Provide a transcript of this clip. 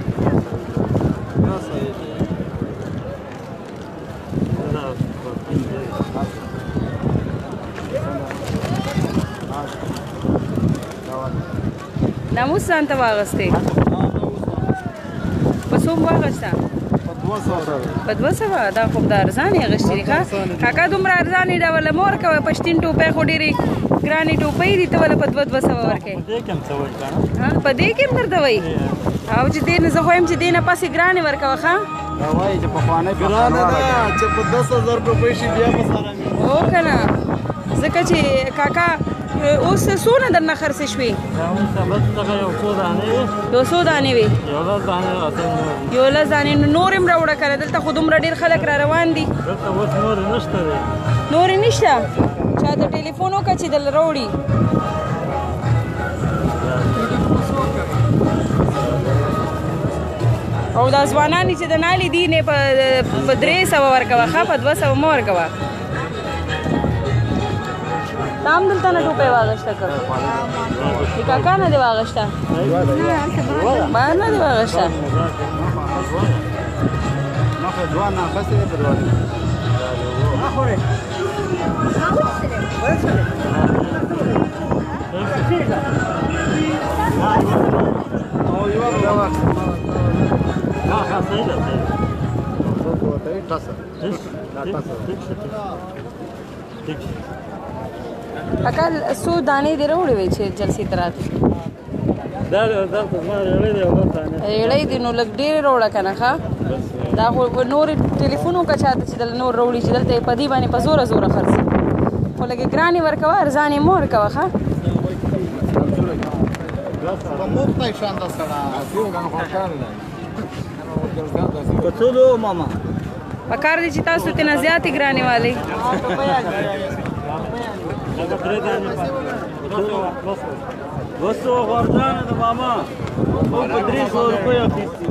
ناموس ځان ته واغستې په څوم واغسته په 200 دا خو د ارزانې اغوستې دي ښه کاکا دومره ارزانې ډوله مه ورکوه پشتین ټوپۍ خو ډېرې ګرانې ټوپۍ دي ته ولې په 200 ورکوې په دې کې هم درته وایي او چې دې نه زه خو یم چې دې نه پسې ګرانې ورکوه ښه هو که نه ځکه چې کاکا اوس څونه درنه خرڅې شوې یو څو دانې وې یو لس دانې نو نور هم راوړه که نه دلته خو دومره ډېر خلک را روان دي نورې نشته چا ته ټلیفون وکړه چې دله راوړي او دا ځوانان دي چې د نالې دي نه په 300 ورکوه ښه په 200 مه ورکوه تا هم دلته نه ټوپۍ واغشته که د کاکا نه دې واغشته بهر نه دې واغشته کاکا څو دانې دې راوړې وې چې جلسې ته راتلې ریړۍ دي نو لږ ډېرې راوړه که نه ښه دا خو نورې ټلیفون وکړه چا ته چې دله نور راوړي چې دلته یې په دې باندې په زوره زوره خرڅي خو لږې ګرانې ورکوه ارزانې مه ورکوه ښه پکار دی چې تاسو تېنه زیاتې ګرانې والئ دوستو غورځانه د ماما په 300 روپۍ اخیستي